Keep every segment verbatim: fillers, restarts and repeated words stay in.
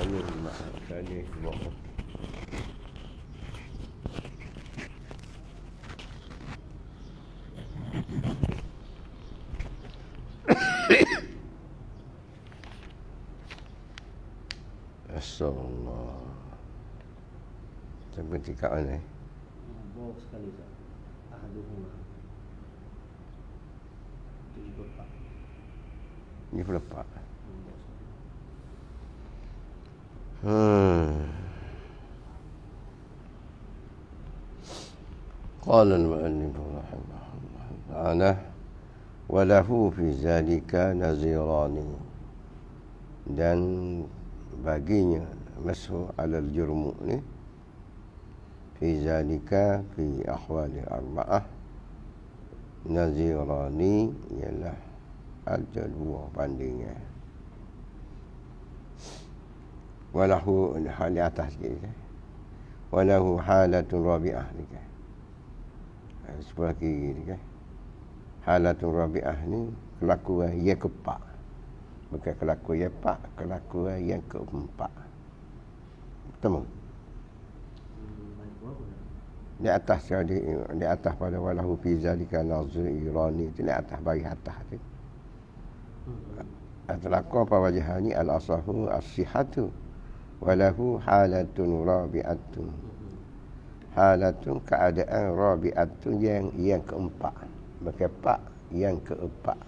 ثاني ثاني وقت Astagfirullah. Sampai tiga mana? Bawa sekali tak? Ahaduhuma. tujuh puluh empat. tujuh puluh empat. Hmm. قال المؤلف رحمه الله تعالى وله في ذلك نظيران dan baginya mashu alal jurmu ni fi zalika fi ahwali arba'ah nazirani ialah ada dua bandingnya walahu hal di atas sikit walahu halatun rabi'ah ni kan sebelah kiri ni kan halatun rabi'ah ni kelakuan yang keempat, bukan kelakuan yang empat, kelakuan yang keempat. Temu di atas di, di atas pada walahu fi zalika nazirani itu di atas bagi atas tu atlaqqa apa wajhani al-asahu as-sihhatu walahu halatun rabi'atun halatun keadaan rabi'atun yang yang keempat, bukan empat, yang keempat.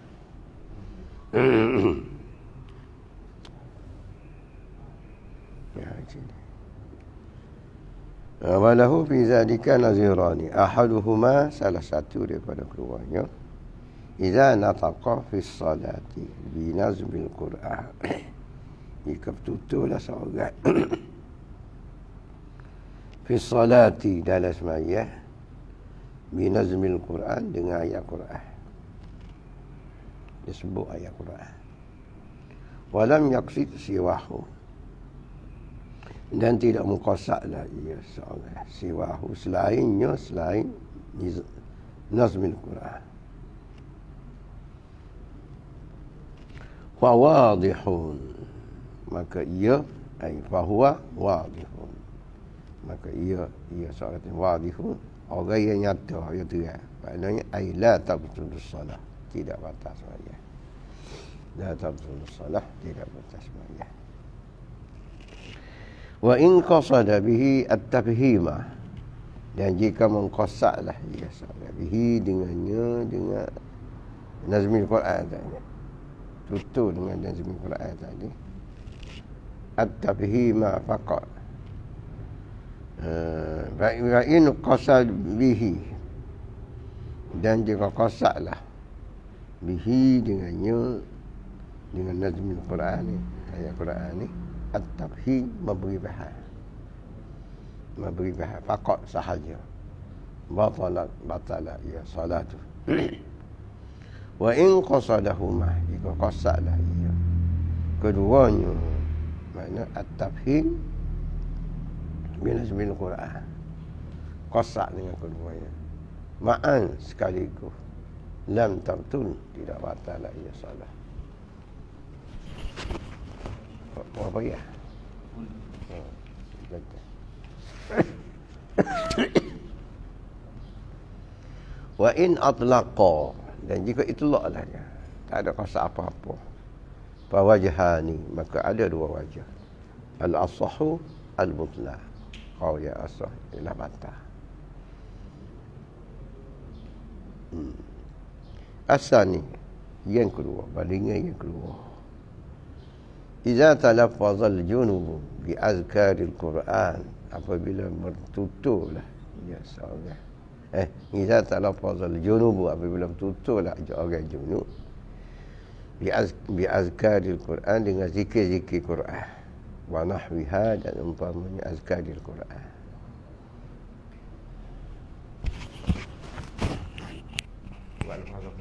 Ya, sini. Walahu fi zalika nazirani ahaduhuma salah satu daripada keduanya idza nataqa fi salati bi nazmil Qur'an jika bertuturlah seorang fi salati dalam sembahyang bi nazmil Qur'an dengan ayat Qur'an, disebut ayat Qur'an walam yaqsid siwahu dan tidak mengkosadlah ia seorang siwahu selainnya selain nazmil Quran fa wadihun maka ia ai fa huwa wadihun maka ia ia seorang wadihun orang yang nyata yang terang, maknanya ai la tabtulus salah tidak batal sembahyang, la tabtulus salah tidak batal sembahyang. Wa in qasada bihi at-tafhima dan jika mengqasadlah dia sahaja bihi dengannya dengan nazmil Quran tadi, tutur dengan nazmil Quran tadi, at-tafhima faqat wa in qasad bihi dan jika qasadlah bihi dengannya dengan nazmil Quran ni, ayat Quran ni at-tafhim memberi bahan memberi bahan faqat sahaja batalat batalat ya salatu wa in qasadahuma jika qasadlah ia keduanya makna at-tafhim binazmil Quran qasad dengan keduanya ma'an sekaligus lam tabtul tidak batalat ia salat. Apa ya? Wa in atlaqa dan jika itlaqlah dia tak ada qasad apa-apa fa wajhani maka ada dua wajah al-asahu al-butla qaul ya asah ila bata hmm. asani yang kedua bandingan yang kedua Iza talaffazal junub bi azkaril Quran apabila bertuturlah ya seorang eh iza talaffazal junub apabila bertuturlah orang junub bi az bi azkaril Quran dengan zikir-zikir Quran wa nahwiha dan umpamanya azkaril Quran wal hadhu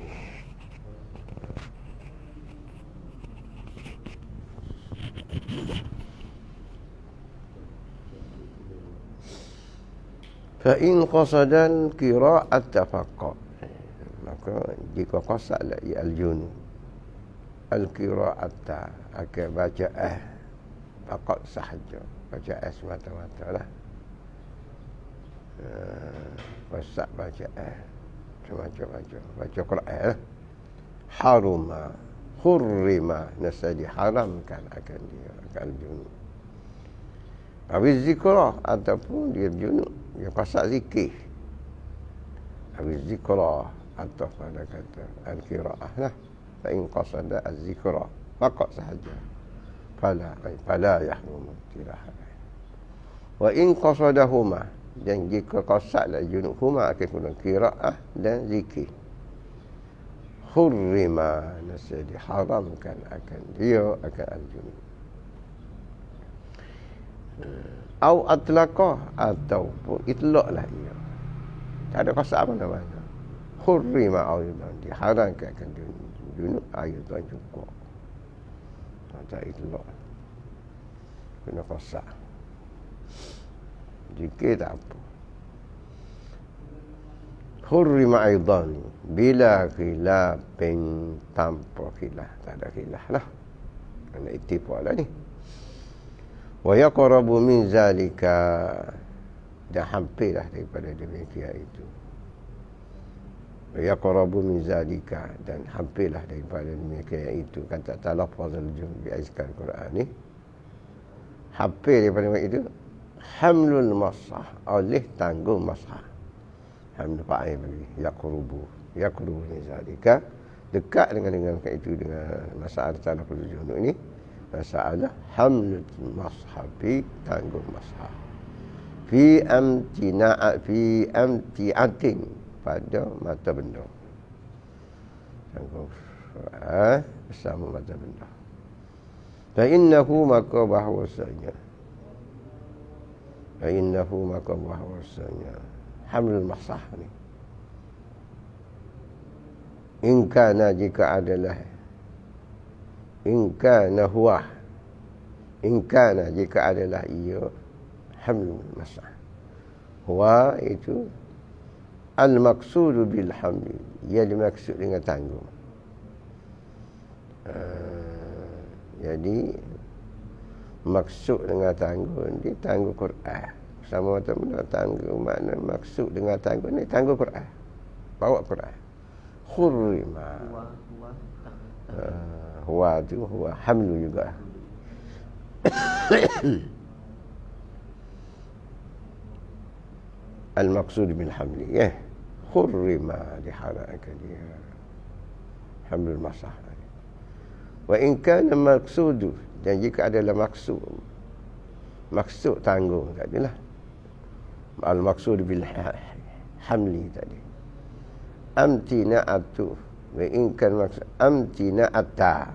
fa in qasadal qira'at faqat maka jika qasadlah al-junub al-qira'at akan bacaan Fakat sahaja. Bacaan semata-mata lah. Uh, Wasak bacaan. Macam-macam. Baca Quran lah. Haruma. Hurrima. Nasa diharamkan akan dia. Akan junub. Habis zikrah. Ataupun dia junub. Dia pasak zikir. Habis zikrah. Atau pada kata al-qira'ah lah. Fa'in qasada al-zikrah. Fakat sahaja. Fala. Fala yahrum. Tidak haram. Wa in qasadahuma. Dan jika qasadlah junub huma akan guna qira'ah dan zikir. Hurrima. Nasa diharamkan akan dia akan al-junub. Au atlaqah. Ataupun itlaqlah ia. Tak ada qasad mana-mana. Hurrima ayudan. Diharamkan akan junub. Junub ayudan juga. Tak itlaq. Kena qasad. Jika tak apa. Hurrima aidan bila khilafin tanpa khilaf. Tak ada khilaf lah. Kena ittifaq lah ni. Wa yaqrabu min zalika. Dan hampirlah daripada demikian itu. Wa yaqrabu min zalika. Dan hampirlah daripada demikian itu. Kata talafaz al-jum bi azkar Quran ni. Hampir daripada itu. Hamlul masah. Oleh tanggung masah. Hamlul fa'il bagi. Yaqrubu. Yaqrubu min zalika. Dekat dengan dengan itu dengan masalah talafaz al-jum ini. Masalah hamlul mashafi. Tanggung masah. Fi amtina fi amtiatin. Pada mata benda. Tanggung Quran bersama mata benda. Fa innahu maka bahwasanya fa innahu maka bahwasanya hamlul masah ni in kana jika adalah in kana huwa in kana jika adalah ia hamlul masah huwa itu al maqsud bil hamli ia dimaksud dengan tanggung. Uh, jadi maksud dengan tanggung ni tanggung Quran. Sama macam mana tanggung makna maksud dengan tanggung ni tanggung Quran. Bawa Quran. Hurrima. Huwa, huwa, Uh, huwa tu huwa hamlu juga. Al-maqsud bil hamli ya. Hurrima diharamkan dia. Hamlul masah. Wa in kana maqsudu. Dan jika adalah maksud maksud tanggung tadi lah. Al-maksud bil hamli tadi. Amtina'atu. Wa in kan maksud amtina'ata.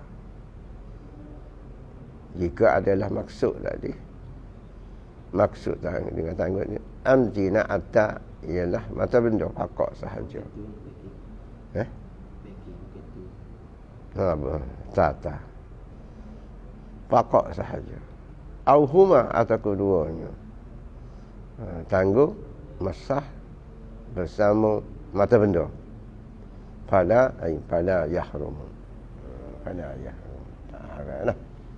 Jika adalah maksud tadi. Maksud tanggung dengan tanggung ni. Amtina'ata ialah mata benda fakak sahaja. Eh? Apa? Tata. Fakak sahaja. Au huma atau keduanya. Ha, tangguh, masah bersama mata benda. Fala ay fala yahrum. Fala yahrum. Tak haram lah.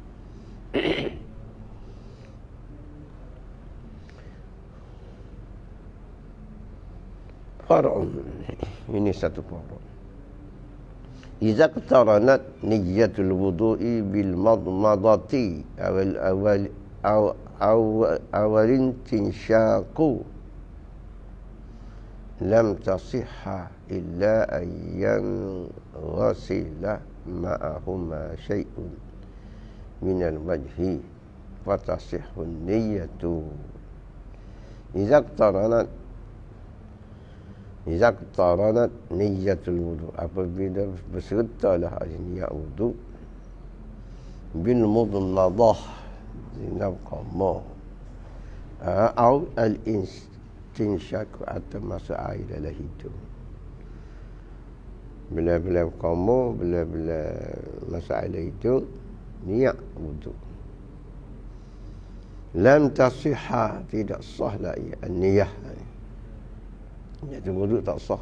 Far'un. Ini satu far'un. Iza qtaranat niyatul wudu'i bil madmadati awal awal aw aw awalin tinsyaqu lam tasihha illa ayyan ghasila ma'ahuma syai'un min al-wajhi wa tasihhu niyyatu. Iza qtaranat Iza qtaranat niyatul wudu. Apabila bersertalah niat wudu bil mudmadah zinab qamah atau al istinshaq atau masuk air dalam hidung. Bila-bila qamah, bila-bila masuk air dalam hidung, niat wudu. Lam tasihha, tidak sah lagi an-niyah. Niat wudu tak sah.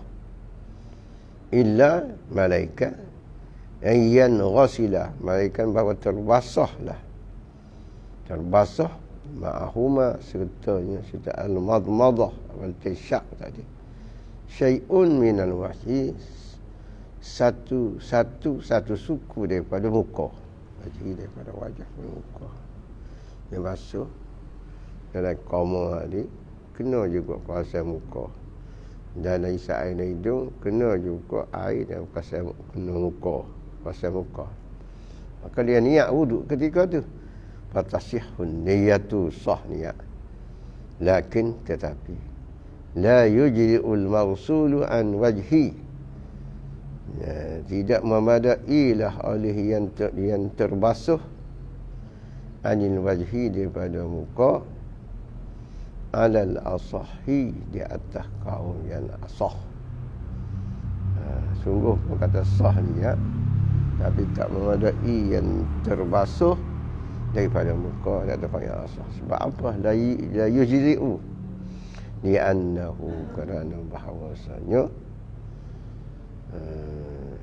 Illa malaikat. Ayyan ghasilah. Malaikat bahawa terbasahlah. terbasuh ma'ahuma sertanya serta al-madmadah wal tisyak tadi syai'un minal wajhi satu satu satu suku daripada muka wajhi daripada wajah muka dia basuh dalam koma tadi kena juga pasal muka dan isap air dari hidung kena juga air dan pasal kena muka pasal muka maka dia niat wuduk ketika tu fatasihun niyatu sah niat lakin tetapi la yujri'ul mawsulu an wajhi ya, tidak memadailah oleh yang ter, yang terbasuh anil wajhi daripada muka alal asahi di atas kaum yang asah. Ha, sungguh kata sah ni ya, tapi tak memadai yang terbasuh daripada muka dan atas yang asah. Sebab apa? La, la yujri'u li'annahu kerana bahawasanya uh,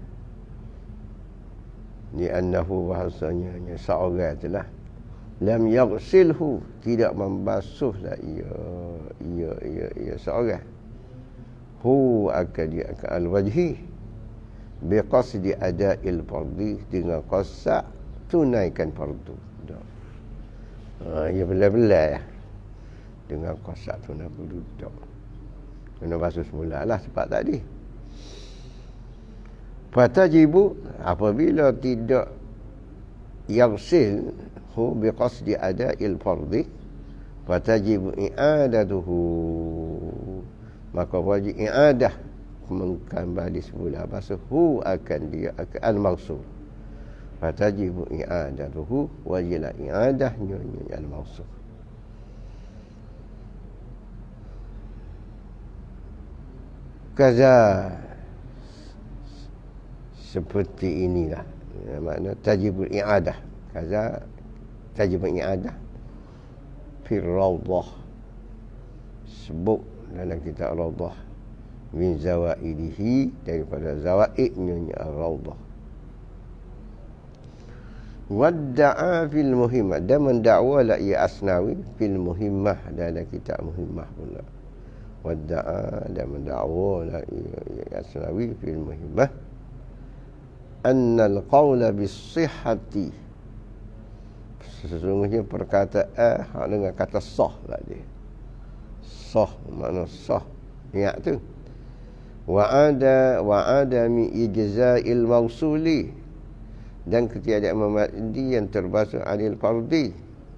li'annahu bahawasanya seorang itulah lam yaghsilhu tidak membasuhlah ia ia ia ia seorang hu akan dia akan al-wajhi biqasdi ada'il fardhi dengan qasad tunaikan fardu. Ha, ia belah-belah ya. Dengan qasad tunai fardu tak. Kena basuh semula lah sebab tadi. Fatajibu apabila tidak yaghsil hu biqasdi ada'il fardhi fatajibu i'adatuhu maka wajib i'adah mengkembali semula basuh hu akan dia akan al-mawsul fatajibu i'adatuhu wajib i'adahnya al-mawsul. Kaza seperti inilah ya, makna tajibul i'adah kaza tajibul i'adah fi rawdah sebut dalam kitab rawdah min zawaidihi daripada zawaidnya al-rawdah wadda'a fil muhimmah dan mendakwa la ia Asnawi fil muhimmah dalam kitab muhimmah pula wadda'a dan mendakwa la ia Asnawi fil muhimmah annal qawla bis-sihhati sesungguhnya perkataan hak dengan kata sah lah dia sah makna sah niat tu wa ada wa adami ijza'il mausuli dan ketiadaan memadi yang terbasuh anil fardhi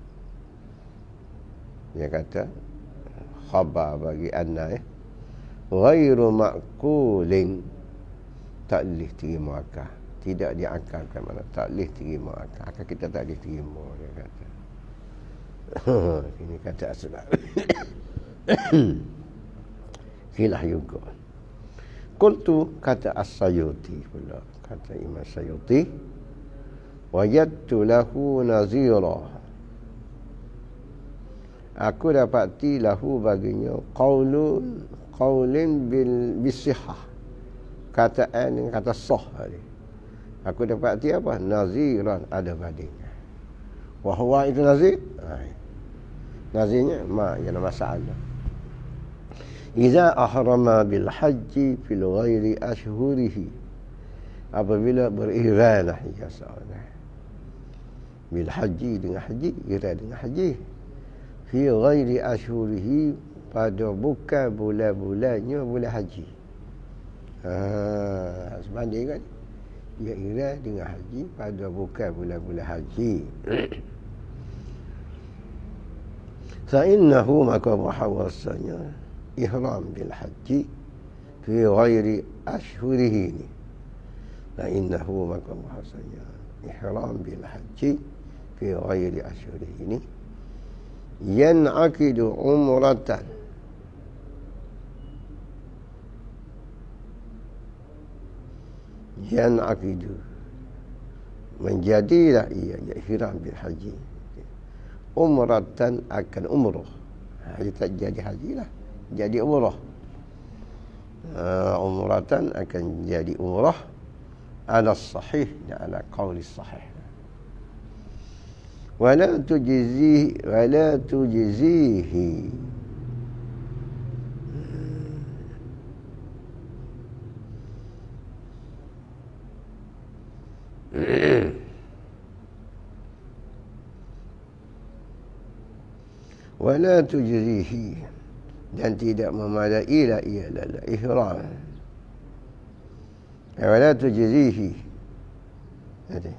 dia kata khabar bagi anna eh ghairu ma'qulin tak boleh terima akal tidak diakalkan mana tak boleh terima akal akal kita tak boleh terima dia kata ini kata asbab hilah juga qultu kata as-Sayuti pula kata Imam Sayuti wajadtu lahu nazira aku dapati lahu baginya qaulun qaulin bil bisihah kataan dengan kata sah tadi aku dapati apa naziran ada bandingnya wa huwa itu nazir nazirnya ma yana masalah idza ahrama bil haji fil ghairi ashhurihi apabila berirah ya sahaja bil haji dengan haji irah dengan haji fi ghairi ashhurihi pada bukan bulan-bulannya bulan haji ha sebanding kan ia irah dengan haji pada bukan bulan-bulan haji fa innahu maka bahawasanya ihram bil haji fi ghairi ashhurihi fa innahu maka bahawasanya ihram bil haji fi ghairi ashhurihi ini yan'aqidu umratan yan'aqidu menjadilah ia ya ihram bil haji umratan akan umrah haji tak jadi haji lah jadi umrah uh, umratan akan jadi umrah ala sahih ala qauli sahih Wala tujzihi wala tujzihi. Wala tujzihi, dan tidak memadai la ialah ihram. Wala tujzihi. Jadi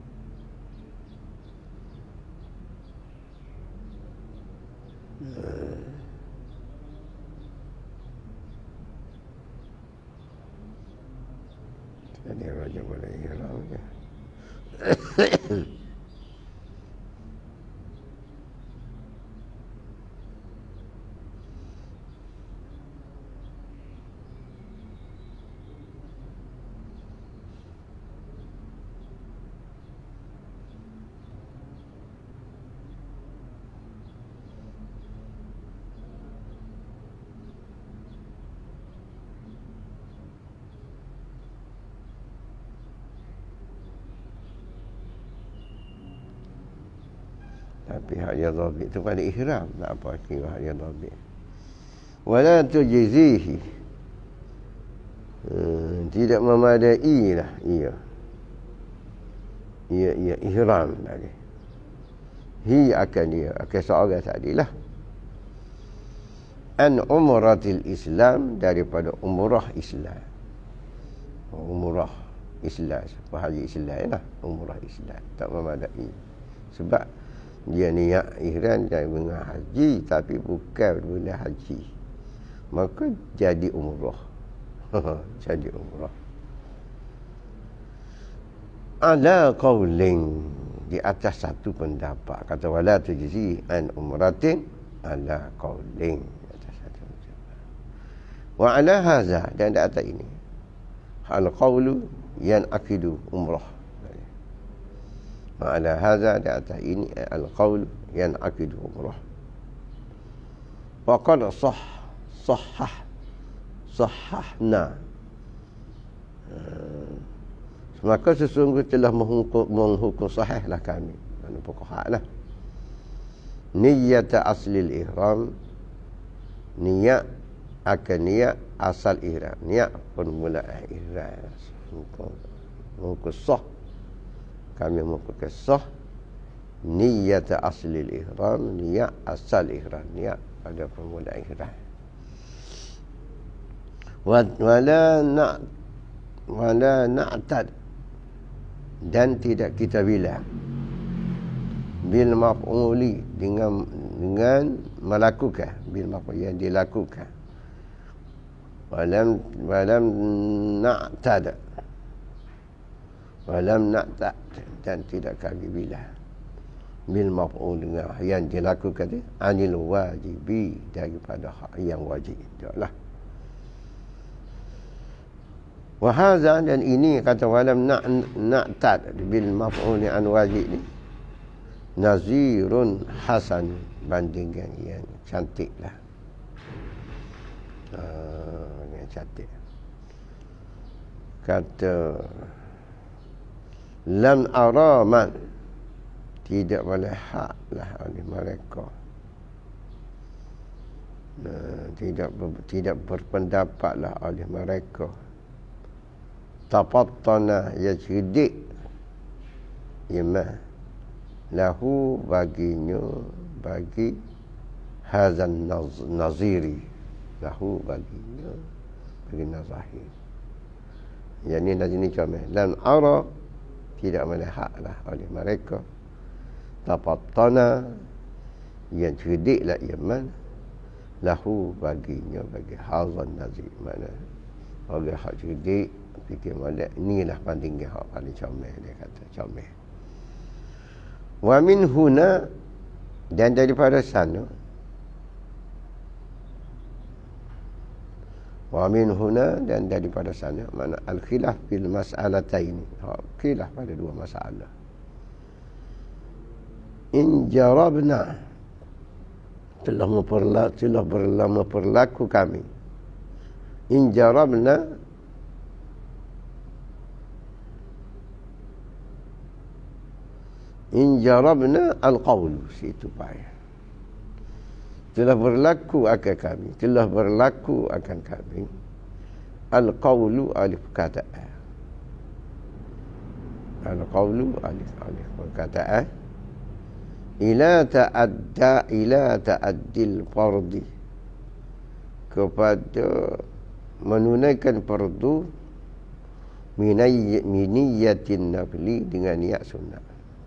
Jadi raja boleh ihram ke? Tapi hak yang dhabit tu pada ihram, tak apa kira hak yang dhabit. Wala tujzihi, hmm, tidak memadai lah ia. Ia ia ihram tadi. Hi akan dia akan seorang tadi lah. An umratil Islam, daripada umrah Islam. Umrah Islam, haji Islam lah, umrah Islam tak memadai. Sebab dia niat ihram dari dengan haji, tapi bukan bila haji, maka jadi umrah. Jadi umrah. Ala qaulin, di atas satu pendapat, kata wala tujzi an umratin ala qaulin, atas satu pendapat. Wa ala hadza, dan di atas ini al qaulu yan akidu umrah. Wa ala hadza, di atas ini al qaul yan akidu umrah. Wa qad sah sahah sahahna, maka sesungguhnya telah menghukum, menghukum sahihlah kami, mana fuqaha lah, niyat aslil ihram, niat akan niat asal ihram, niat permulaan ihram. Menghukum sah, kami menghukum sah niyat aslil ihram, niat asal ihram, niat pada permulaan ihram. Wala na wala na'tad, dan tidak kita bilang bil maf'uli, dengan dengan melakukan bil maf'ul yang dilakukan. Walam walam na'tad walam na'tad, dan tidak kami bilang bil maf'ul, dengan yang dilakukan itu anil wajibi, daripada hak yang wajib. Taklah. Wahadha, dan ini kata walam na'tad bil maf'uli an wajib ni nazirun hasan, bandingan yang cantik lah. Uh, yang cantik. Kata lam araman, tidak boleh hak lah oleh mereka. Uh, tidak tidak berpendapatlah oleh mereka. Tapattana, ya cerdik imam lahu, baginya, bagi hazan naz, naziri lahu, baginya, bagi nazahir. Yang ni nazir ni comel. Lam ara, tidak melihaklah oleh mereka. Tapattana, yang cerdiklah iman lahu, baginya, bagi hazan nazir, mana bagi hak cerdik, fikir molek, inilah bandingnya hak paling comel, dia kata comel. Wa min huna, dan daripada sana, wa min huna, dan daripada sana, mana al khilaf fil mas'alataini, khilaf pada dua masalah. In jarabna, telah memperlaku, telah berlama perlaku kami. In jarabna, In jarabna al-qawlu, situ payah. Telah berlaku akan kami, telah berlaku akan kami al-qawlu alif perkataan. Al-qawlu alif alif perkataan ila ta'adda ila ta'addil fardi, kepada menunaikan fardu miniyatin nafli dengan niat sunat.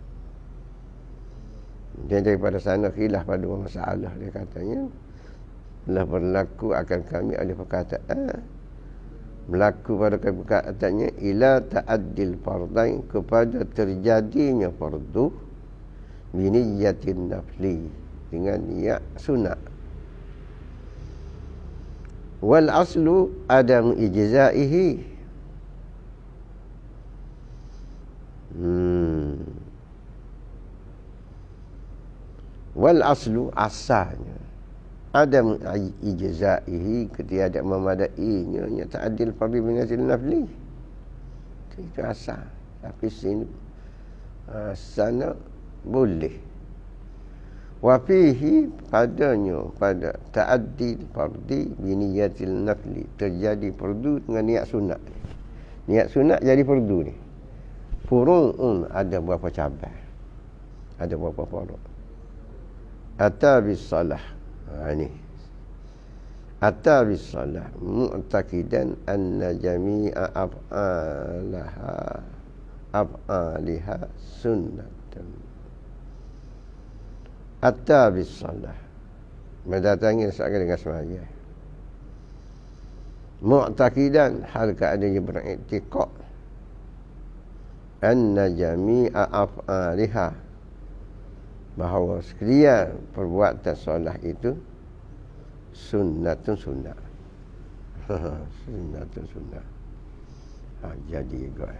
Dan daripada sana khilaf pada masalah, dia katanya telah berlaku akan kami alif perkataan, berlaku pada perkataannya ila ta'addil fardain, kepada terjadinya fardu biniyatin nafli dengan niat sunat. Wal aslu adam ijzaihi, hmm. wal aslu asalnya adam ijzaihi, ketiada memadainya nya ta'addil fardu biniyatin nafli, itu asal. Tapi sini uh, sana boleh. Wa fihi, padanya pada ta'addil fardi biniyatil nafli, terjadi fardu dengan niat sunat. Niat sunat jadi fardu ni. Furu'un, ada berapa cabang, ada berapa furu'. Ata bis salah, ha, ni ata bis salah mu'taqidan anna jami'a af'alaha af'aliha sunnatun. Ata bis salah, mendatangi seakan dengan semaya. Mu'taqidan, hal keadaannya beriktikad anna jami'a af'aliha, bahawa sekalian perbuatan solat itu sunnatun sunnah. Sunnatun sunnah. Ha, jadi juga.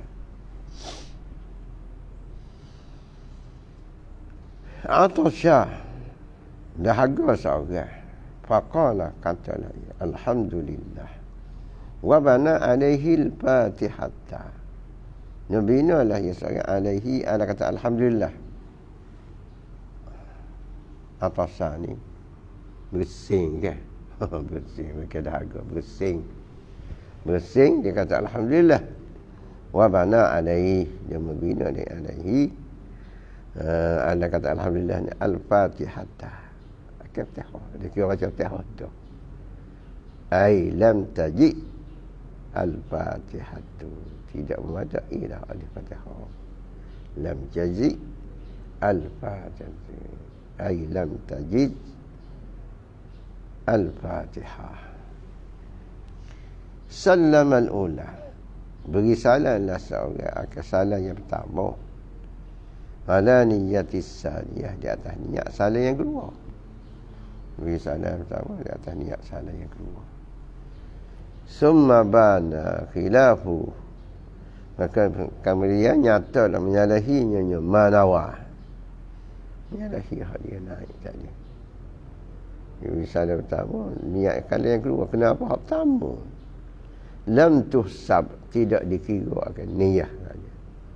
Atasya, dahaga seorang, faqala, katalah, alhamdulillah, wa bana alaihi al-fatihata, nabinalah ya seorang alaihi, ala kata alhamdulillah. Atasya ni bersing ke? Bersing, mereka dahaga bersing. Bersing, dia kata alhamdulillah. Wa bana alaihi, dia membina dia alaihi. Uh, anda kata alhamdulillah ni al-fatihata, Al-Fatihah, dia kira baca Fatihah tu. Ai lam taji al-fatihatu, tidak memadai dah al-Fatihah. Lam jazi al-fatihatu, ai lam tajid al-Fatihah. Sallama al-ula, beri salamlah seorang akan salam yang pertama, ala niyatis saliyah, di atas niat salam yang kedua. Beri salam pertama di atas niat salam yang kedua. Summa bana khilafu, maka kemudian nyata dan menyalahinya manawa, menyalahi hal dia naik tadi. Beri salam pertama, niat kali yang kedua. Kenapa hak pertama? Lam tuhsab, tidak dikira akan niyah saja.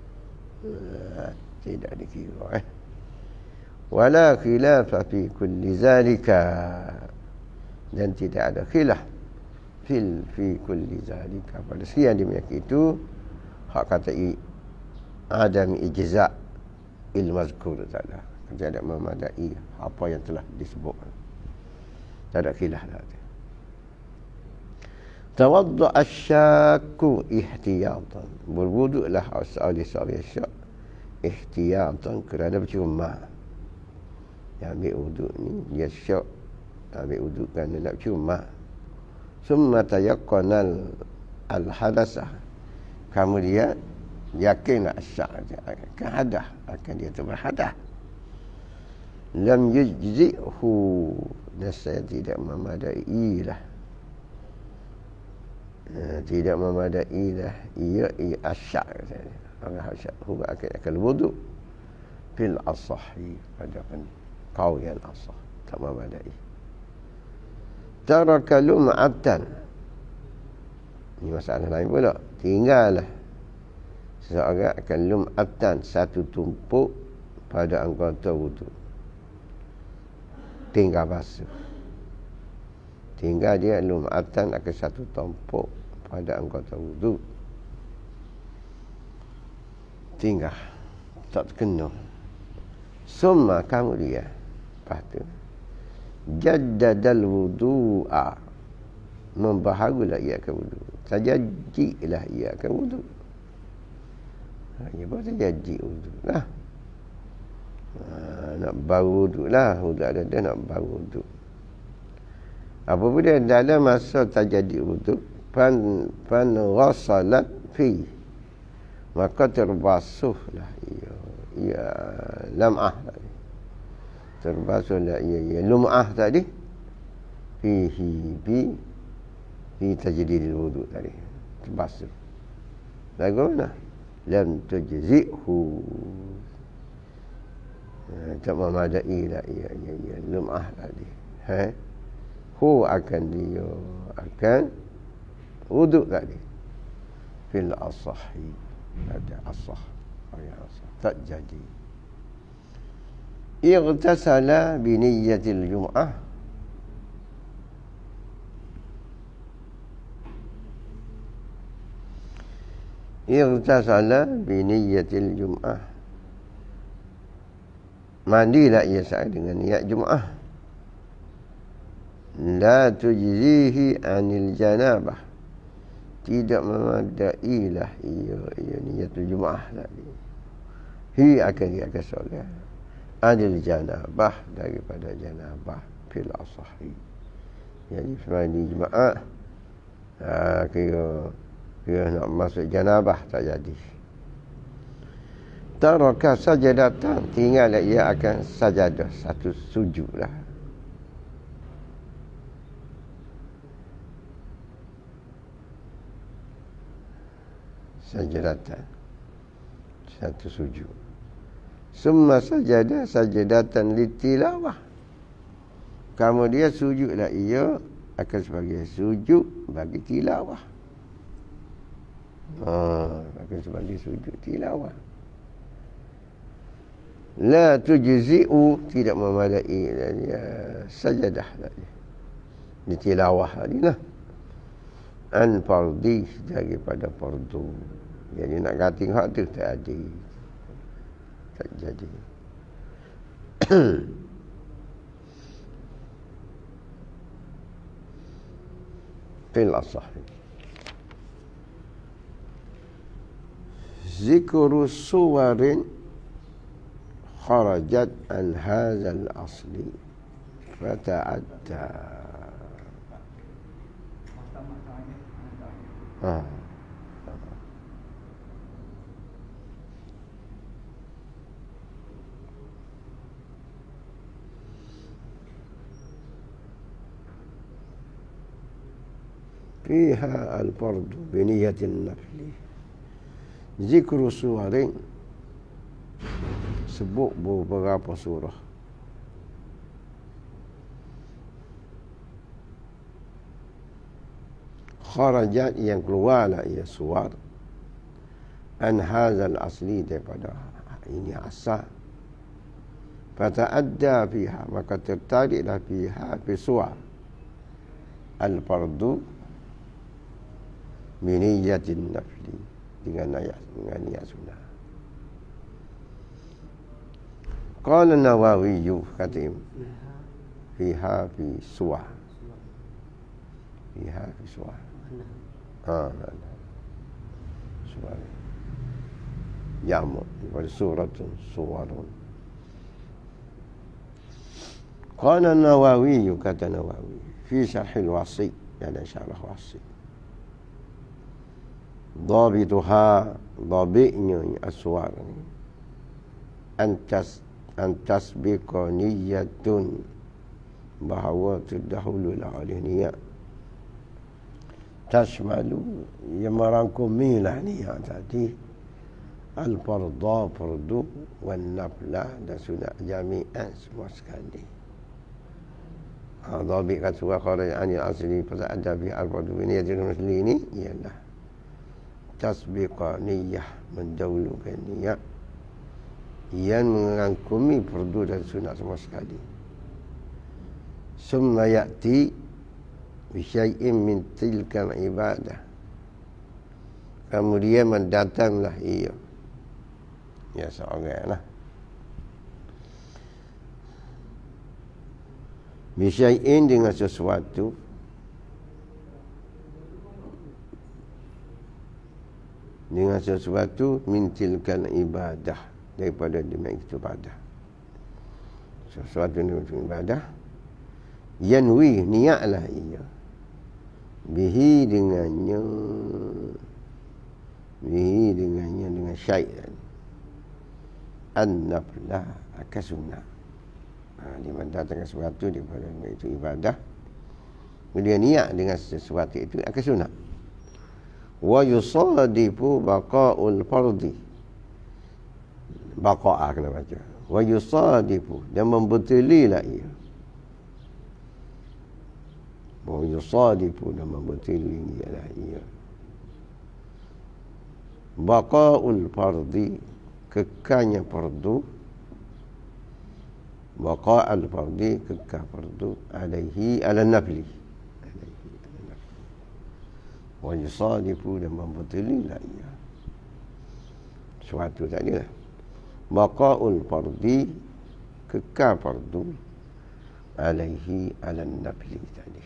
Tidak dikira eh. Wala khilafa fi kulli zalika, dan tidak ada khilaf fil fi kulli zalika, pada sekian demikian itu hak kata i, adam ijza' il mazkur ta'ala, tidak memadai apa yang telah disebut. Tak ada khilaf tadi. Tawaddu asyakku ihtiyatan, berwuduklah oleh seorang syak ihtiyatan, kerana bercuma. Yang ambil wuduk ni dia syak, ambil wuduk kerana nak bercuma. Summa tayaqqanal al-hadasah, kemudian yakinlah syak akan hadah, akan dia tu berhadah. Lam yujzi'hu, nasihat tidak memadai lah, tidak memadai lah ia ia asyak saja. Orang asyak huwa akan akan wuduk fil asahi, pada kau yang asah, tak memadai. Taraka lum'atan, ini masalah lain pula. Tinggallah seseorang akan lum'atan, satu tumpuk pada anggota wudu. Tinggal basuh. Tinggal dia lum'atan akan satu tompok pada anggota wudu. Tinggal. Tak terkena. Summa kamu dia. Lepas tu. Jaddadal wudu'a. Membaharulah ia akan wudu. Sajajilah ia akan wudu. Ha, ia baru sajaji wudu lah. Ha, nak baru wudu lah. Wudu ada dia nak baru wudu. Apabila dalam masa terjadi wudu, pan pan ghasalat fi, maka terbasuhlah ia ia lam'ah tadi. Terbasuhlah ia ia lum'ah tadi fihi bi fi tajdidil wudu tadi. Terbasuh. Lagu mana? Lam tujzi'hu. Tak memadai lah ia ia ia lum'ah tadi. Ha? Hu akan dia akan wuduk tadi fil asahi, ada asah ayat asah tak jadi. Ightasala bi niyyatil jum'ah, ightasala bi niyyatil jum'ah, mandilah ia saat dengan niat Jumaat. La tujzihi anil janabah, tidak memadailah ia ia niatul Jumaah tadi. Hi akan dia akan solat anil janabah, daripada janabah fil asahi. Jadi semadi Jumaat ha, kira kira nak masuk janabah tak jadi. Taraka sajadatan, tinggal ia akan sajadah satu sujud lah. Sajadatan, satu sujud. Summa sajadah sajadatan litilawah, kemudian sujudlah ia akan sebagai sujud bagi tilawah. Ha, akan sebagai sujud tilawah. La tujzi'u, tidak memadai ya, sajadah tadi di tilawah tadi lah. An fardhi, daripada fardu. Jadi nak kating hak tu tak ada. Tak jadi. Fil asahi. Zikru suwarin kharajat an hadzal asli fata'adda. Ha. Fiha al-fardu bi niyatin nafli. Zikru suwarin, sebut beberapa surah. Kharajat, yang keluarlah ia suar, an hazal asli, daripada ini asal. Fata'adda fiha, maka tertariklah fiha fi suar al-fardu biniyatin nafli, dengan niat dengan niat sunnah. Qala Nawawi, kata fiha fi suar, fiha fi suar. Ha, suar jamak pada suratun suwarun. Qala Nawawi, kata Nawawi, fi syarhil wasi, dalam syarah wasi. Dhabituha, dhabitnya aswar ni, antas antas biqaniyatun, bahawa terdahululah oleh niat. Tashmalu, yang merangkumilah niat tadi al-fardha, fardu, wan naflah, dan sunat jami'an, semua sekali. Ha, dhabit kata surah kharaj anil asli fata'adda bi al-fardu bi niyatil musli ini ialah tasbiqa niyah, mendahulukan niat. yang merangkumi fardu dan sunat semua sekali. Summa ya'ti bi syai'in min tilkal ibadah. Kemudian mendatanglah ia. Ya seorang lah. Bi syai'in dengan sesuatu dengan sesuatu min tilkal ibadah, daripada demikian itu ibadah. Sesuatu yang ibadah yanwi, niatlah ia bihi dengannya, bihi dengannya dengan syai'an an-naflah akan sunnah. Ha, dia mendatangkan sesuatu daripada itu ibadah, dia niat dengan sesuatu itu akan sunnah. Wa yusadifu baqa'ul fardi, baqa'a kena baca, wa yusadifu, dan membetililah ia, wa yusadifu, dan membetililah ia baqa'ul fardi, kekalnya fardu, baqa'ul fardi, kekal fardu, alaihi ala nafli, wa yusadifu, dan membetililah ia suatu tadi lah. Baqa'ul fardi, kekal fardu, alaihi ala nafli tadi.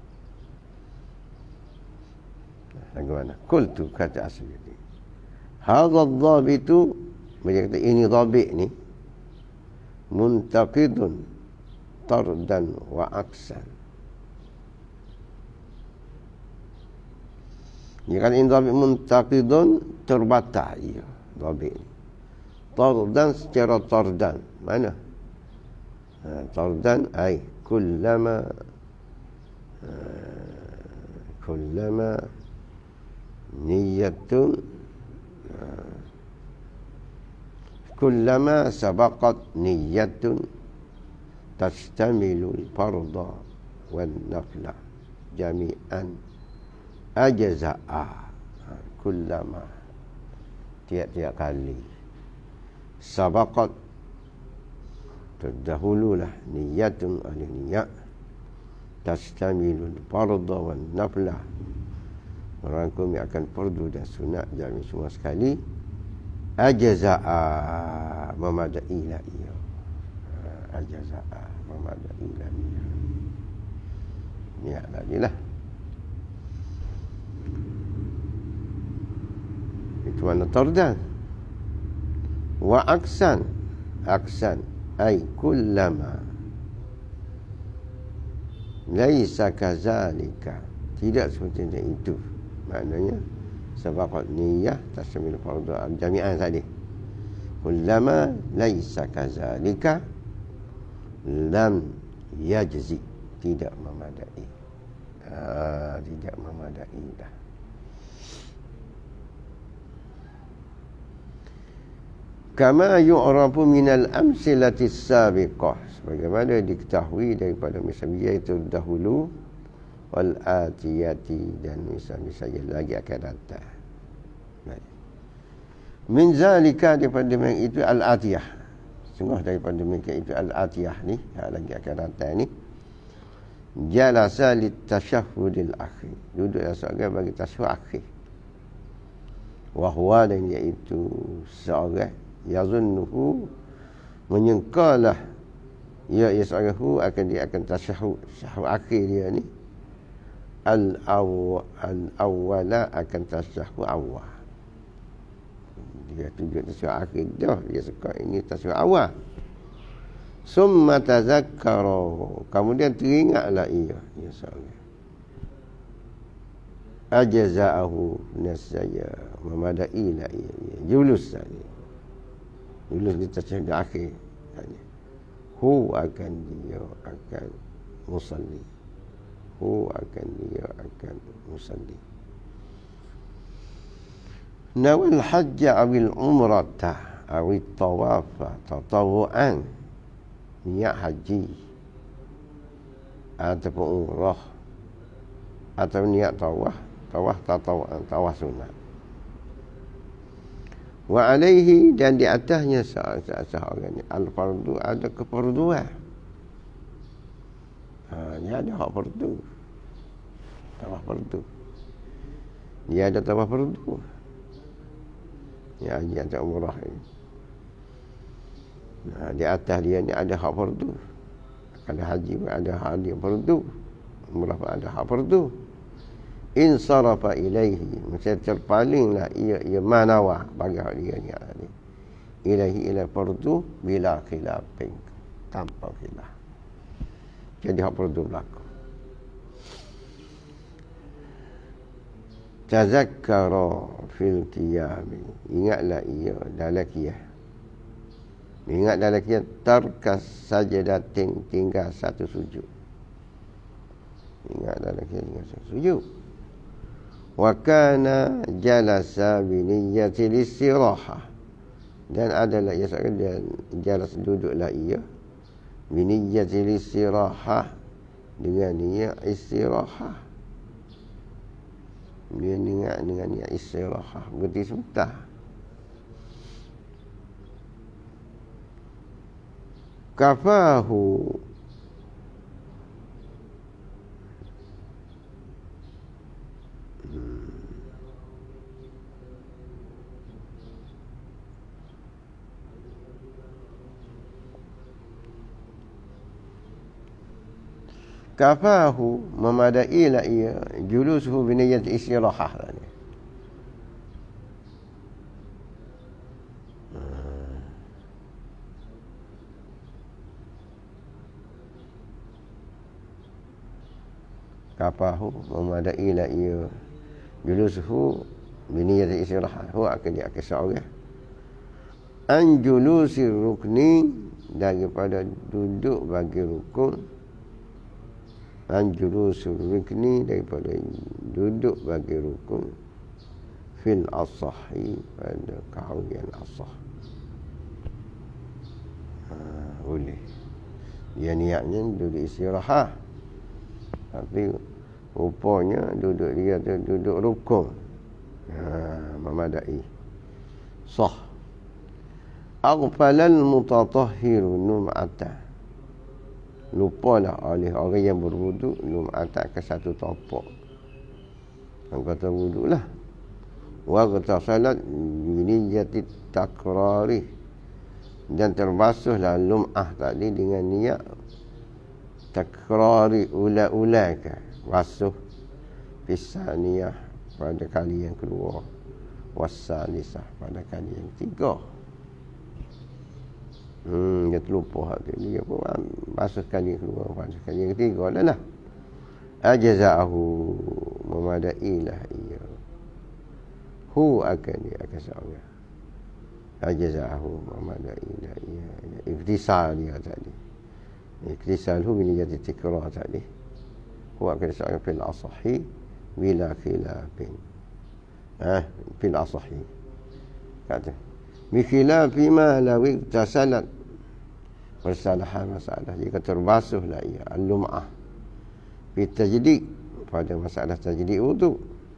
Bagaimana? Qultu, kata Asy'ari, hadha adh-dhabitu, dia kata ini dhabit ni, muntaqidun tardan wa aksan. Dia kata ini dhabit muntaqidun, terbatas ia dhabit ni. Tardan, secara tardan, mana? Ha, tardan ay kullama ha, kullama niyatun ha, kullama sabaqat niyatun tastamilul farda wal nafla jami'an ajaza'a. Ha, kullama, tiap-tiap kali, sabaqat, terdahululah, niyatun, oleh niat, tastamilul farda wal nafla, merangkumi akan fardu dan sunat jami semua sekali, ajaza'a, memadailah ia, ajaza'a, memadailah ia. Niat lagi lah. Itu mana tardan. Wa aksan, aksan ay kullama laisa kazalika, tidak seperti itu. Maknanya sabaqat niyyah tasmil fardu jami'an tadi. Kullama laisa kazalika lam yajzi, tidak memadai. Ah, tidak memadai dah. Kama yu'rafu minal amsilati sabiqah, sebagaimana diketahui daripada misal-misal itu dahulu, wal atiyati, dan misal-misal yang lagi akan datang. Baik. Min zalika, daripada demikian itu al-atiyah, sungguh daripada demikian itu al-atiyah ni, yang lagi akan datang ni, jalasa litashahhudil akhir, duduklah seorang bagi tasyahud akhir, wa huwa, dan iaitu seorang yazunnuhu, menyangkalah ia yasahu, akan dia akan tasyahud, tasyahud akhir dia ni, al awwal al awwala, akan tasyahud awal. Dia tunjuk tasyahud akhir dah, dia suka ini tasyahud awal. Summa tazakkara, kemudian teringatlah ia, ya seorang, ajza'ahu, nasaya, memadailah ia, julus tadi, julus di tasyahud akhir tadi. Hu, akan dia akan musalli, hu, akan dia akan musalli. Nawal hajja awil umrata awil tawafa tatawu'an, niat haji ataupun umrah, atau niat tawaf, tawaf tatawu'an, tawaf sunat. Wa alaihi, dan di atasnya seorang ni al-fardu, ada keperduan. Ha, dia ada hak fardu. Tambah fardu. Dia ada tambah fardu. Ya, haji atau umrah ini. Nah, di atas dia ni ada hak fardu. Ada haji pun ada hak dia fardu. Umrah pun ada hak fardu. In sarafa ilaihi, mesti terpalinglah ia ia manawa bagi hak dia ni tadi. Ilaihi ila fardu bila khilafin, tanpa khilaf. Jadi hak fardu berlaku. Tazakkara fil qiyami, ingatlah ia dalam qiyam. Ingat dalam qiyam tarkas sajdatin, tinggal satu sujud. Ingat dalam qiyam tinggal satu sujud. Wa kana jalasa bi niyyatil istirahah, dan adalah ia dan jalas duduklah ia bi niyyatil istirahah, dengan niat istirahah. Dia niat dengan niat istirahah, berhenti sebentar. Kafahu, kafahu, memadailah ia julusuhu biniyat istirahah tadi. Kafahu, memadailah ia julusuhu biniyat istirahah. Huwa akan dia akan seorang an julusir rukni, daripada duduk bagi rukun. An julusir rukni, daripada duduk bagi rukun. Fil asahi, pada kawian asah. Ha, boleh. Dia niatnya duduk istirahat, tapi rupanya duduk dia tu duduk rukun. Ha, memadai. Sah. Aghfalal mutatahhiru num'ata, lupalah oleh orang yang berwuduk num'ata ke satu topok. Yang kata wuduklah. Wa ghtasalat biniyati takrari, dan terbasuhlah lum'ah tadi dengan niat takrari, ula-ulaka, basuh fisaniyah, pada kali yang kedua, wasalisah, pada kali yang ketiga. Hmm, dia terlupa hati dia pun basuh kali yang kedua, basuh kali yang ketiga dah lah. Ajaza'ahu, memadailah ia. Hu akan dia akan seorang. Ajaza'ahu, memadailah ia. Iktisal dia tadi. Iktisal hu biniyati tikrar tadi. Hu akan seorang fil asahi bila khilafin. Ha, fil asahi. Kata mikhilafi ma lawi tasalat, persalahan masalah jika terbasuhlah ia al-lum'ah fi tajdid, pada masalah tajdid wudu.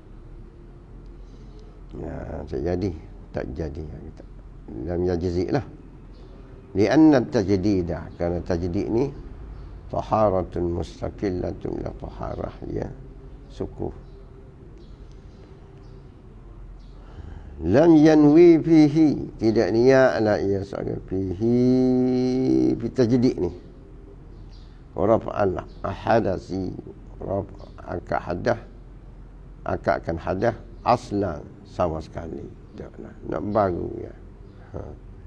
Ya, tak jadi, tak jadi lam yajzi lah. Lianna tajdidah, kerana tajdid ni taharatun mustaqillatun la taharah ya sukuh. Lam yanwi fihi, tidak niatlah ia seorang fihi fi tajdid ni. Rafa'al ahadasi, raf' akak hadah, akakkan hadah aslan, sama sekali taklah, nak baru ya. Ha.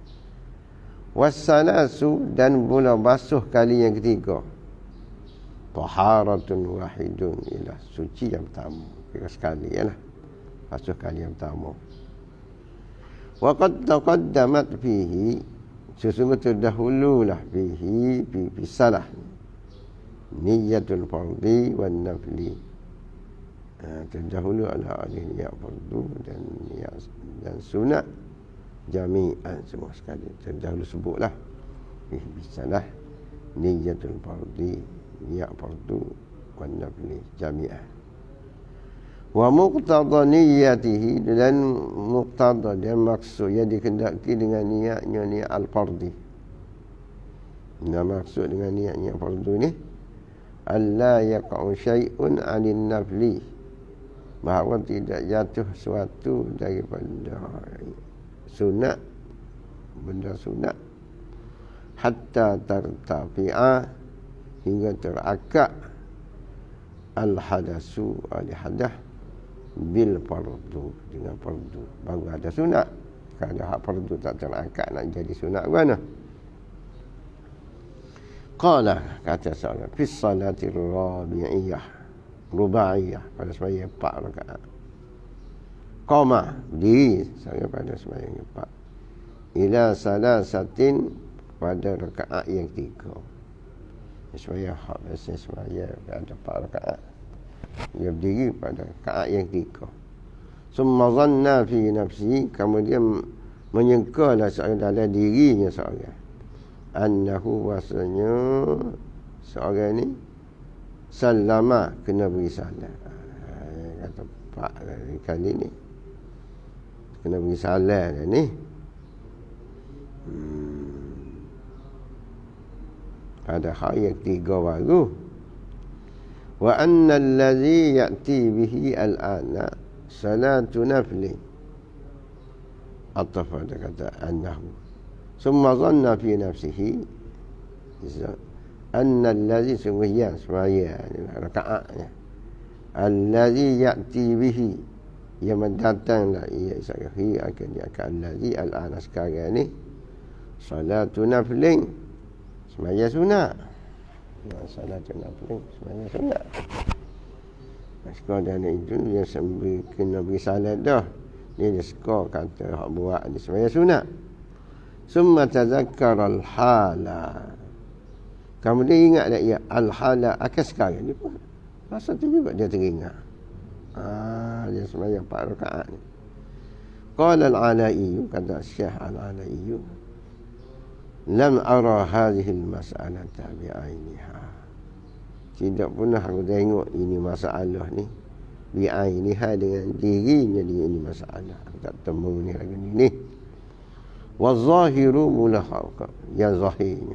Wassalasu, dan mula basuh kali yang ketiga, taharatun wahidun, ialah suci yang pertama, kira sekali ialah basuh kali yang pertama. Wa qad taqaddamat fihi, sesungguhnya terdahululah fihi fi salah niyatul fardhi wan nafli. Ha, terdahulu adalah niat fardu dan niat dan sunat jami'an, semua sekali terdahulu sebutlah fi salah niyatul fardhi, niat fardu wan nafli jami'an. Wa muqtada niyyatihi, dan muqtada dan maksud yang dikehendaki dengan niatnya ni al-fardhi. Nah, maksud dengan niatnya fardu ni alla yaqa'u syai'un 'anil nafli, bahawa tidak jatuh sesuatu daripada sunat, benda sunat, hatta tartafi'a, hingga terakak al-hadasu, al-hadah bil fardu, dengan fardu baru ada sunat. Kalau hak fardu tak terakak, nak jadi sunat mana? Qala, kata seorang, fi salati rabi'iyah, rubaiyah, pada sembahyang empat rakaat. Qama, berdiri saya pada sembahyang empat, ila salasatin, pada rakaat yang tiga. Sembahyang hak biasa sembahyang ada empat rakaat, dia berdiri pada rakaat yang tiga. Summa zanna fi nafsi, kemudian menyangkalah seorang dalam dirinya seorang, annahu, wasanya seorang ni sallama, kena beri salam. Kata pak kali ni kena beri salam dah ni. hmm. Pada hal yang tiga baru. Wa anna allazi ya'ti bihi al-ana salatu nafli, ataf pada kata annahu. Summa zanna fi nafsihi anna allazi, sungguhnya semaya rakaatnya, allazi ya'ti bihi, yang mendatanglah ia isahi akan dia akan allazi al-ana, sekarang ni salatu naflin, semaya sunat. Salatu naflin, semaya sunat. Sekarang dan itu dia sambil kena beri salat dah, dia dia skor kata hak buat ni semaya sunat. Summa tazakkara al-hala, kemudian ingat dah ia al-hala akan sekarang ni pun. Masa tu juga dia teringat. Ah, dia sembahyang empat rakaat ni. Qala al-Ala'i, kata Syekh al-Ala'i, lam ara hadhihi al-mas'alata bi'ainiha, tidak pernah aku tengok ini masalah ni bi'ainiha, dengan dirinya dia ini masalah. Aku tak temu ni lagi ni ni. Wa zahiru mulahaqah, yang zahirnya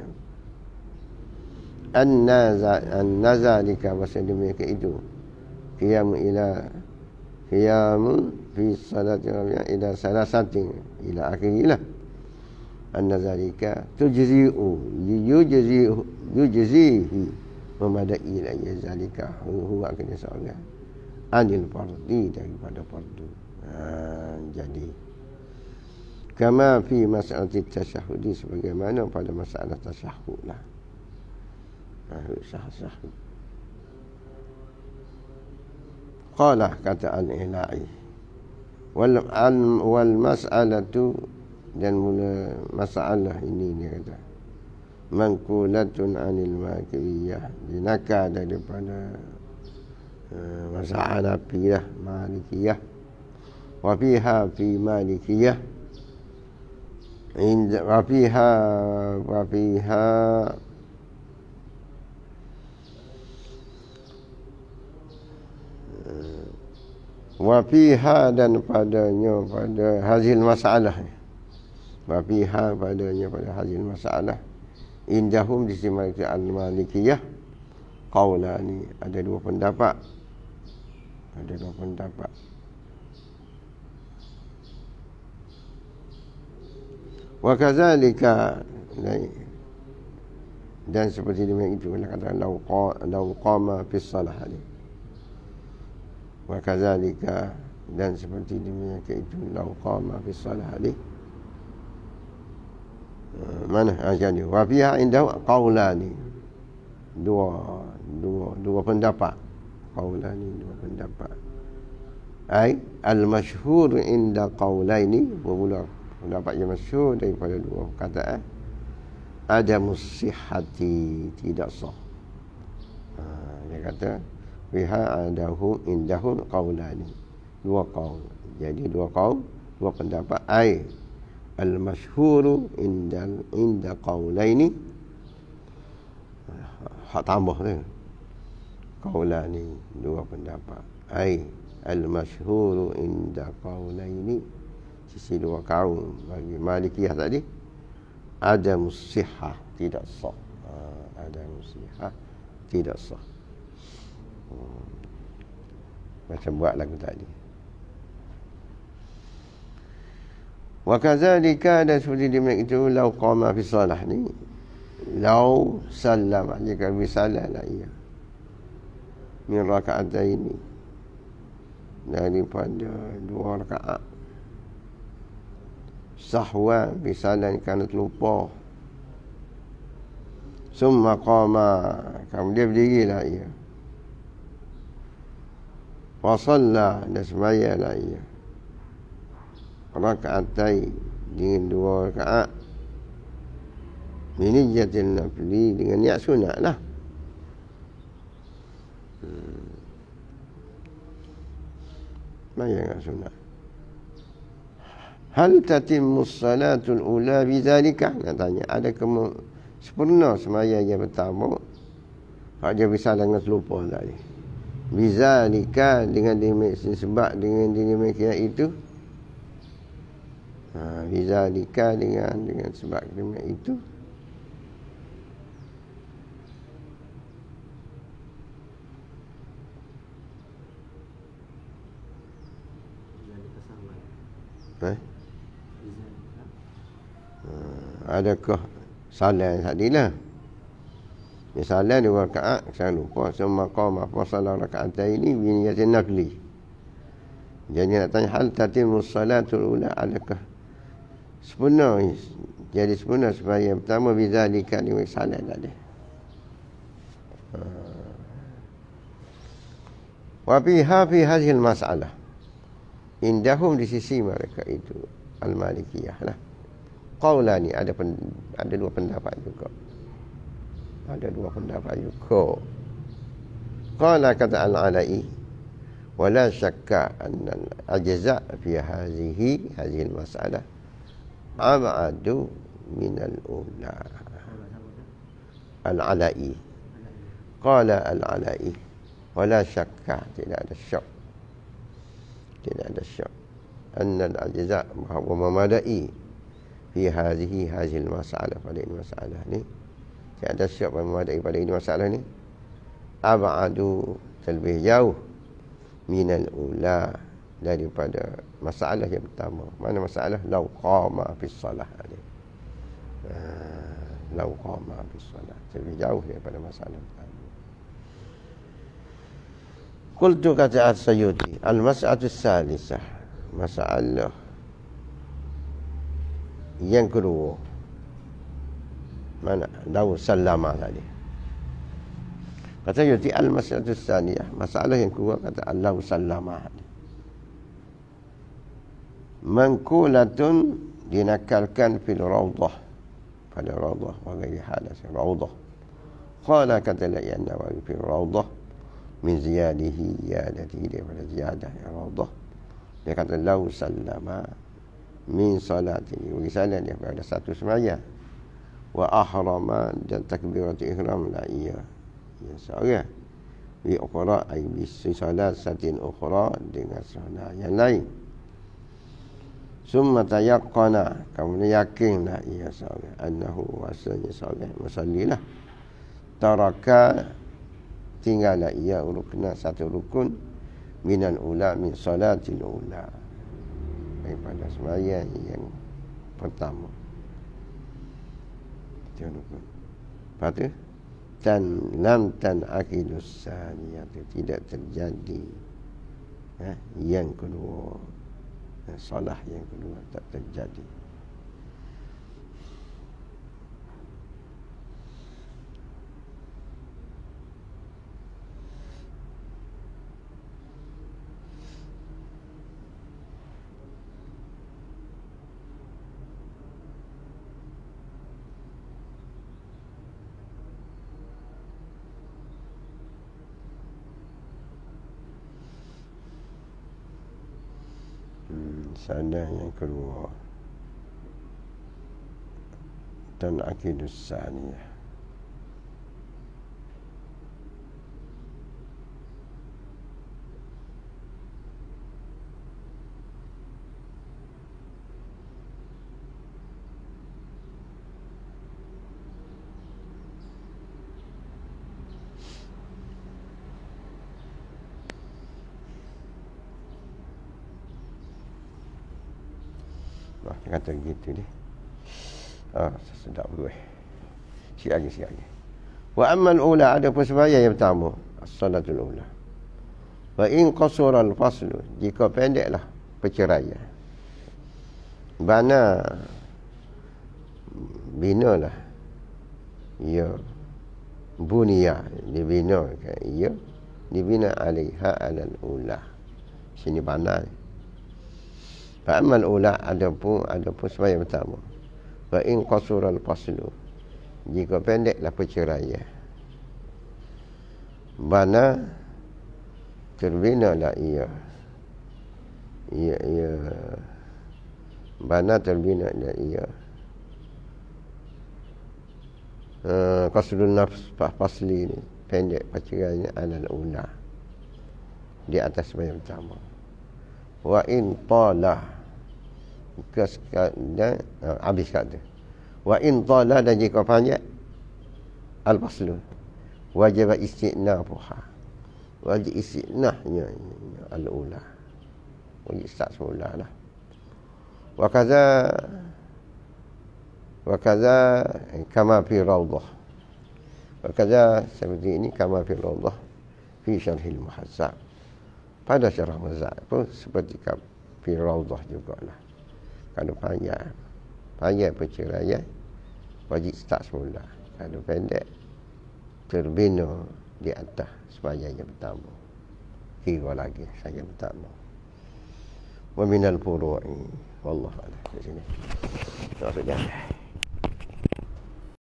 an-nazalika, masa demikian itu qiyam ila qiyam fi salati rabi'ah ila salasatin ila akhirih. An-nazalika tujzi'u yujzi'u yujzihi, memadai la yazalika huwa kena seorang anil fardi, daripada fardu. Ha, jadi kama fi mas'alati tasyahudi, sebagaimana pada masalah tasyahud lah. Sah-sah. Qala, kata al-Ila'i, wal wal mas'alatu, dan mula masalah ini dia kata manqulatun anil makiyah, dinakal daripada uh, masalah Hanafilah, Malikiyah. Wa fiha fi Malikiyah inda wa fiha wa fiha wa fiha, dan padanya pada hasil masalah, wa fiha padanya pada hasil masalah, indahum di sisi al-Malikiyah qaulani, ada dua pendapat, ada dua pendapat. Wa kadzalika, dan seperti demikian itu kita kata lau lau qama fi shalah ni. Wa kadzalika, dan seperti demikian itu lau qama fi shalah ni. Mana jadi wa fiha indahu qaulani, dua dua dua pendapat, qaulani, dua pendapat. Ai al-masyhur inda qaulaini, bermula pendapat yang masyhur daripada dua perkataan, ada musihhati, tidak sah. Ha, dia kata fiha adahu indahu qaulani, dua qaul. Jadi dua qaul, dua pendapat. Ai al-masyhuru inda inda qaulaini, hak tambah tu, qaulani, dua pendapat. Ai al-masyhuru inda qaulaini, sisi dua kaum bagi Malikiyah tadi, ada musihah, tidak sah. Ha, ada musihah, tidak sah. Hmm. Macam buat lagu tadi. Wa kadzalika, dan seperti demikian itu, lau qama fi salah ni, lau sallama, jika misalnya ia min raka'ataini, daripada dua rakaat, sahwa misalnya kerana terlupa, summa qama, kemudian berdirilah ia, wa shalla, dan sembahyanglah ia raka'atai, dengan dua rakaat, biniyatil nafli, dengan niat sunat lah. Hmm. Bayang sunat. Hal tatimmu salatul ula bizalika? Nak tanya, ada kemu sempurna semaya yang pertama kalau dia bisa dengan terlupa tadi. Bizalika, dengan demikian, sebab dengan demikian itu, ha, bizalika, dengan dengan sebab demikian itu, Eh? Ha, adakah salah tadi lah? Dia salah dua rakaat, saya lupa. Semua qama fa salat rakaat ini biniyatin nafli. Jadi nak tanya, hal tatimmu salatul ula, adakah sempurna, jadi sempurna supaya yang pertama bizalika, dengan salah tadi. Ha. Wa fiha fi hadhihi al-mas'alah, indahum, di sisi mereka itu Al-Malikiyah lah, qaulani, ada pen, ada dua pendapat juga. Ada dua pendapat juga. Qala, kata Al-Ala'i, wala syakka anna al-ajza' fi hadhihi hadhihi al-mas'alah ab'adu min al-ula. Al-Ala'i, qala Al-Ala'i, wala syakka, tidak ada syak, tidak ada syak, anna al-ajza' wa mamadai fi hadhihi hadhihi al-mas'alah, pada ini masalah ni, tidak ada syak wa mamadai pada ini masalah ni, ab'adu, lebih jauh, minal ula, daripada masalah yang pertama. Mana masalah? Lau qama fi salah ni, lau qama fi salah, lebih jauh daripada masalah pertama. Qultu, kata As-Sayyuti, al-mas'alatu salisah, masalah yang kedua, mana? Lau sallama tadi. Kata Sayyuti, al-mas'alatu saliyah, masalah yang kedua, kata lau sallama, manqulatun, dinakalkan fil rawdah, pada rawdah, wa ghairi hadas rawdah. Qala, kata Al-Imam Nawawi, fil rawdah min ziyadihi, ziyadati, daripada ziyadah ya rawdah. Dia kata lau sallama min salati, bagi salam dia pada satu sembahyang, wa ahrama, dan takbiratul ihram la ia ya seorang, bi ukhra, ay bi salat satin ukhra, dengan salat yang lain. Summa tayaqqana, kemudian yakinlah ia seorang, annahu, wasanya seorang musallilah, taraka, tinggallah ia rukna, satu rukun, minal ula, min salatil ula, daripada sembahyang yang pertama. Itu rukun. Lepas tu, tan lam tan akidus saniyah, tidak terjadi, eh, yang kedua, eh, salah yang kedua tak terjadi. Salah yang kedua, dan akidus saniyah, Dia kata gitu dia. Ah, sedap gue. Sikit lagi, sikit lagi. Wa amman ula, ada pun sembahyang yang pertama, as-salatul ula. Wa in qasura al-faslu, jika pendeklah perceraian. Bana binalah. Ya. Bunia dibina kan ia dibina alaiha alal ula. Sini bana. Fa amman ula, ada pun ada pun sembahyang pertama. Wa in qasura al-faslu, jika pendeklah perceraian. Bana terbinalah ia. Ia ia bana terbinalah ia. Uh, Qasrun nafs fasli ni pendek perceraian alal ula, di atas sembahyang pertama. Wa in tala, dan uh, habis kata. Wa in tala, dan jika panjang al-faslu, wajib istinafuha, wajib istinahnya al-ula, wajib start semula lah. Wa kaza wa kaza kama fi rawdah, wa kaza seperti ini kama fi rawdah fi syarhil muhazzab, pada syarah muhazzab pun seperti fi rawdah jugalah. Kalau panjang panjang perceraian, wajib start semula. Kalau pendek, terbina di atas sembahyang yang pertama. Kira lagi sembahyang pertama. Wa minal furu'i wallahu a'lam. Di sini. Maksudnya